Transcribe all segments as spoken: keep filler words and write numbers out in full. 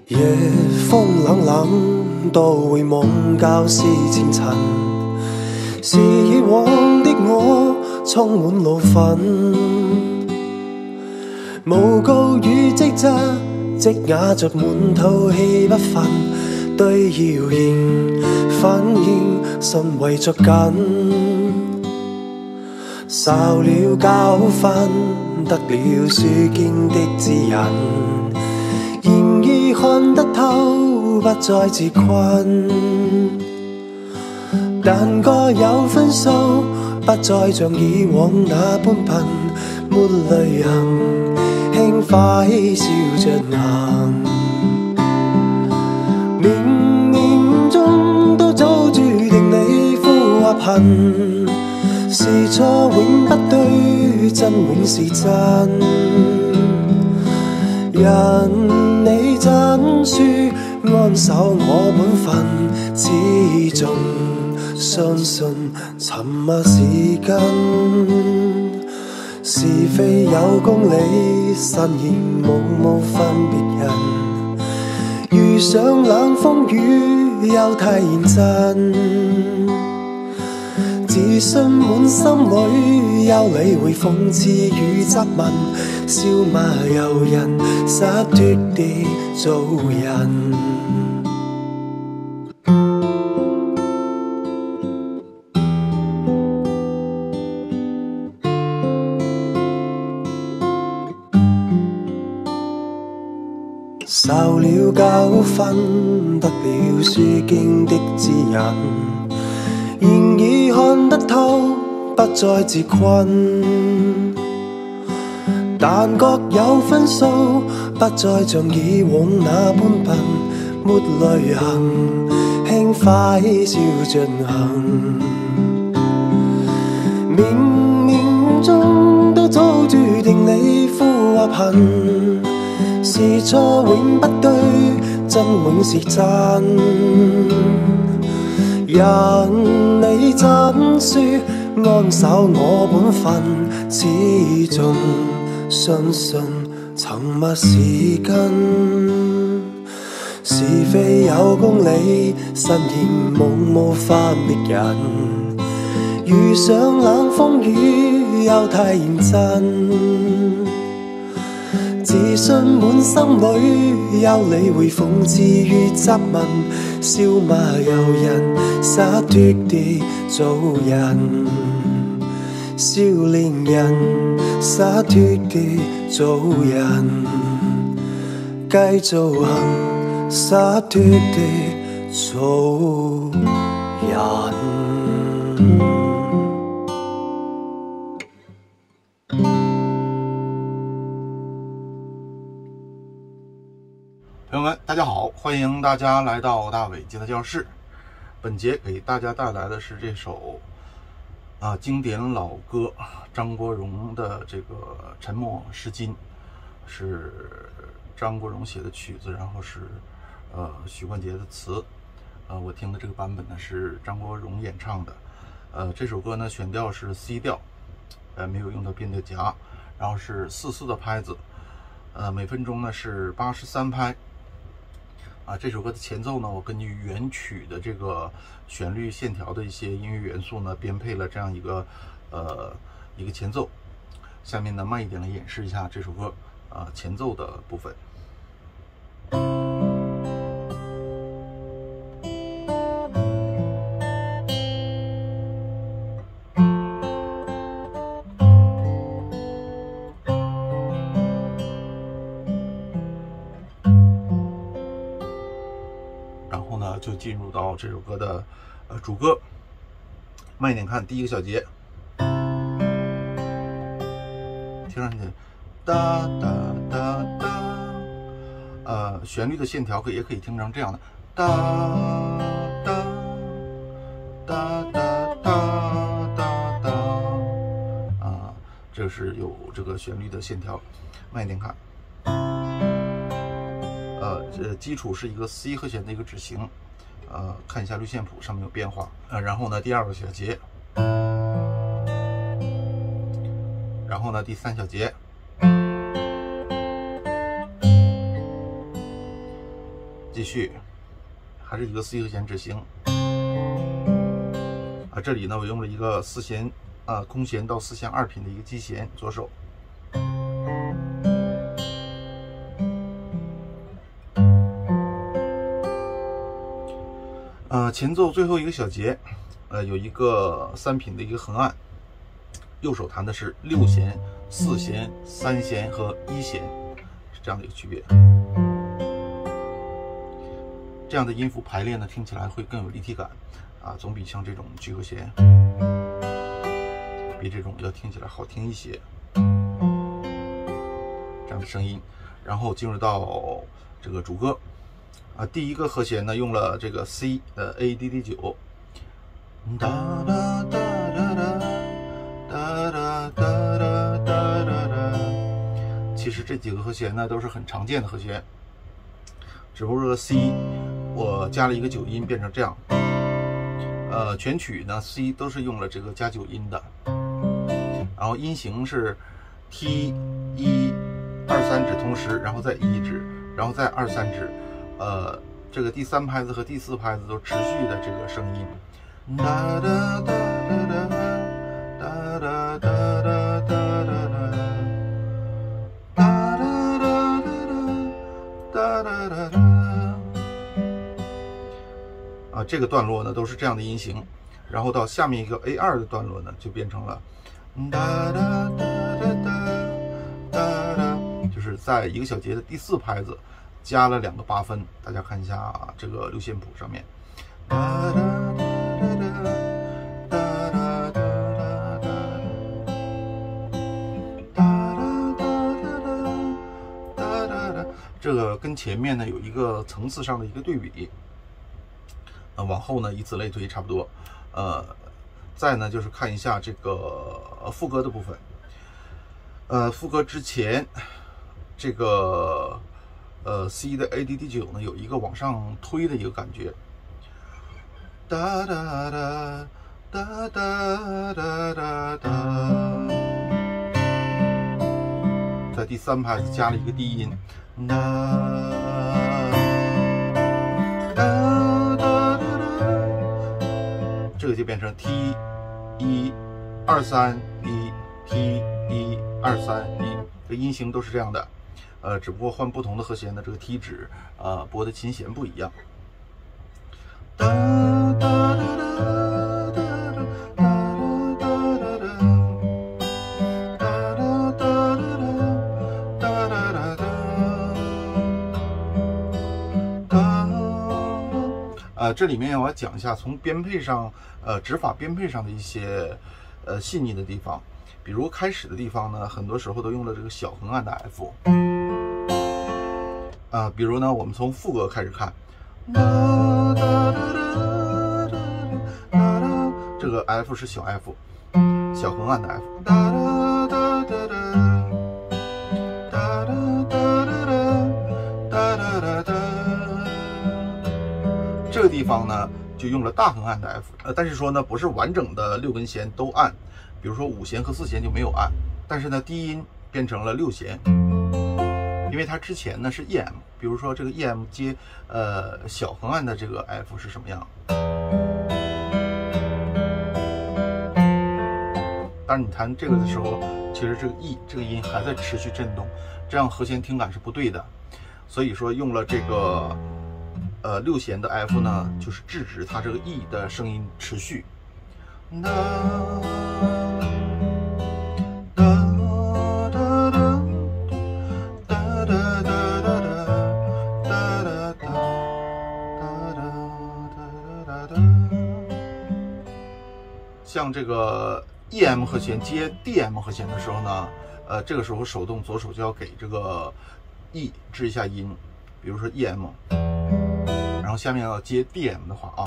夜风冷冷，都會夢教是前塵。是以往的我充滿怒憤，誣告與職責，積壓着滿肚氣不憤。對謠言反應甚為着緊，受了教訓，得了書經的指引。然而看得透，不再自困。但各有分數，不再像以往那般笨，沒淚痕，輕快笑着行。冥冥中都早注定你富或貧，是錯永不對，真永是真。人你真輸，安守我本分，始終相信沉默是根。是非有公理，慎言無無分別人。遇上冷風雨，又太認真。自信滿心裏，休理會諷刺與責問，笑罵由人，灑脫地做人。受了教訓，得了書經的指引。然而看得透，不再自困。但各有分數，不再像以往那般笨，沒淚痕，輕快笑着行。冥冥中都早注定你富或貧，是錯永不對，真永是真。人你真輸，安守我本分，始終相信沉默是根。是非有公理，慎言無無分別人。遇上冷風雨，又太認真。自信滿心裏，休理會諷刺與責問，笑罵由人，灑脫地做人。少年人，灑脫地做人，繼續行，灑脫地做人。 朋友们，大家好，欢迎大家来到大伟吉他教室。本节给大家带来的是这首啊经典老歌张国荣的这个《沉默是金》，是张国荣写的曲子，然后是呃许冠杰的词。呃，我听的这个版本呢是张国荣演唱的。呃，这首歌呢选调是 C 调，呃没有用到变调夹，然后是四四的拍子，呃每分钟呢是八十三拍。啊，这首歌的前奏呢，我根据原曲的这个旋律线条的一些音乐元素呢，编配了这样一个呃一个前奏。下面呢，慢一点来演示一下这首歌啊、呃、前奏的部分。就进入到这首歌的呃主歌，慢一点看，第一个小节，听上去哒哒哒哒，呃，旋律的线条可以也可以听成这样的哒哒哒哒哒哒哒，啊，这是有这个旋律的线条，慢一点看。呃，这基础是一个 C 和弦的一个指型。呃，看一下六线谱上面有变化，呃，然后呢，第二个小节，然后呢，第三小节， 继续，还是一个 C 和弦指型。啊，这里呢我用了一个四弦啊、呃、空弦到四弦二品的一个基弦，左手。呃，前奏最后一个小节，呃，有一个三品的一个横按，右手弹的是六弦、四弦、三弦和一弦，是这样的一个区别。这样的音符排列呢，听起来会更有立体感，啊，总比像这种 G 和弦，比这种要听起来好听一些。这样的声音，然后进入到这个主歌。啊，第一个和弦呢，用了这个 C 的 A D D 九，哒哒哒哒哒哒哒哒哒哒。其实这几个和弦呢都是很常见的和弦，只不过这个 C 我加了一个九音变成这样。呃，全曲呢 C 都是用了这个加九音的，然后音型是 T 一二三指同时，然后再一指，然后再二三指。呃，这个第三拍子和第四拍子都持续的这个声音，哒哒哒哒哒哒哒哒哒哒哒哒哒哒。啊，这个段落呢都是这样的音型，然后到下面一个 A 二 的段落呢就变成了哒哒哒哒哒哒，就是在一个小节的第四拍子。加了两个八分，大家看一下这个六线谱上面。这个跟前面呢有一个层次上的一个对比，呃，往后呢以此类推，差不多。呃，再呢就是看一下这个副歌的部分。呃，副歌之前这个。呃 ，C 的 A D D 九呢有一个往上推的一个感觉，哒哒哒哒哒哒哒哒，在第三拍子加了一个低音，哒哒哒哒，这个就变成 T 一二三一 T 一二三一，这音型都是这样的。呃，只不过换不同的和弦的这个 T 指，呃，拨的琴弦不一样。哒哒哒哒哒哒哒哒哒哒哒。呃，这里面我要讲一下从编配上，呃，指法编配上的一些呃细腻的地方。比如开始的地方呢，很多时候都用了这个小横按的 F。啊、呃，比如呢，我们从副歌开始看，这个 F 是小 F， 小横按的 F。这个地方呢，就用了大横按的 F， 呃，但是说呢，不是完整的六根弦都按，比如说五弦和四弦就没有按，但是呢，低音变成了六弦。因为它之前呢是 E M， 比如说这个 E M 接呃小横按的这个 F 是什么样？当然你弹这个的时候，其实这个 E 这个音还在持续震动，这样和弦听感是不对的。所以说用了这个呃六弦的 F 呢，就是制止它这个 E 的声音持续。像这个 E M 和弦接 D M 和弦的时候呢，呃，这个时候手动左手就要给这个 E 制一下音，比如说 E M， 然后下面要接 D M 的话啊，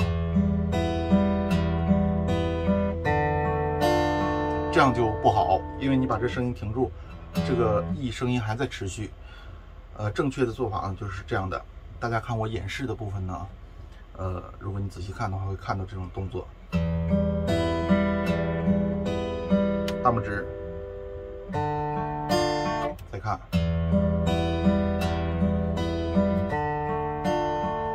这样就不好，因为你把这声音停住，这个 E 声音还在持续。呃，正确的做法呢就是这样的。大家看我演示的部分呢，呃，如果你仔细看的话，会看到这种动作。大拇指，再看，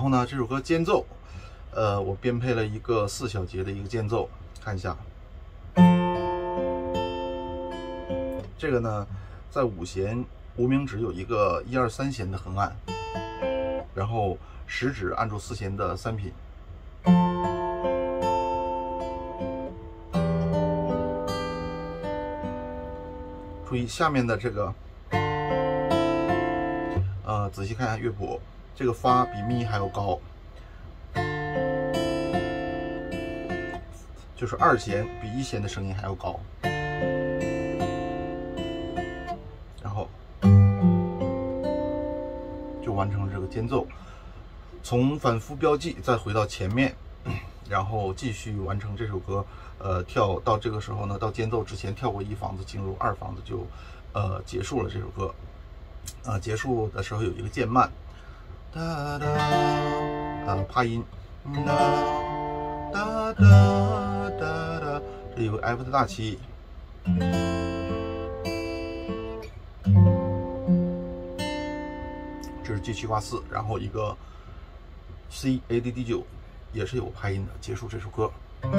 后呢，这首歌间奏，呃，我编配了一个四小节的一个间奏，看一下。这个呢，在五弦无名指有一个一二三弦的横按，然后食指按住四弦的三品。注意下面的这个，呃，仔细看一下乐谱，这个发比咪还要高，就是二弦比一弦的声音还要高，然后就完成了这个间奏。从反复标记再回到前面，然后继续完成这首歌。呃，跳到这个时候呢，到间奏之前跳过一房子，进入二房子就，呃，结束了这首歌。啊、呃，结束的时候有一个渐慢，哒哒，呃，帕音，哒哒哒哒哒，这有个 F 的大七，这是 G 七挂四，然后一个 C A D D 九，也是有拍音的，结束这首歌。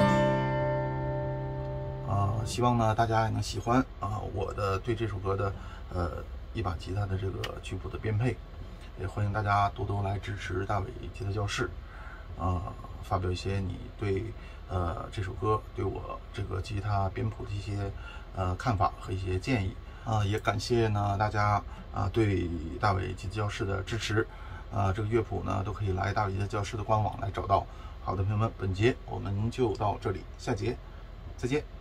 啊、呃，希望呢大家也能喜欢啊、呃、我的对这首歌的呃一把吉他的这个曲谱的编配，也欢迎大家多多来支持大伟吉他教室，啊、呃，发表一些你对呃这首歌对我这个吉他编谱的一些呃看法和一些建议啊、呃，也感谢呢大家啊、呃、对大伟吉他教室的支持，啊、呃、这个乐谱呢都可以来大伟吉他教室的官网来找到。好的，朋友们，本节我们就到这里，下节再见。